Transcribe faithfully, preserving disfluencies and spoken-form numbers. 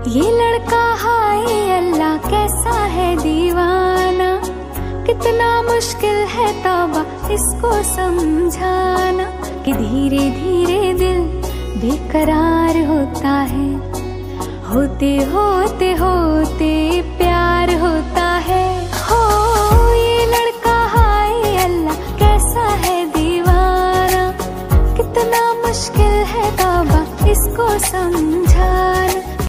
ये लड़का हाय अल्लाह कैसा है दीवाना, कितना मुश्किल है तौबा इसको समझाना कि धीरे धीरे दिल बेकरार होता है, होते होते होते प्यार होता है। हो ये लड़का हाय अल्लाह कैसा है दीवाना, कितना मुश्किल है तौबा इसको समझाना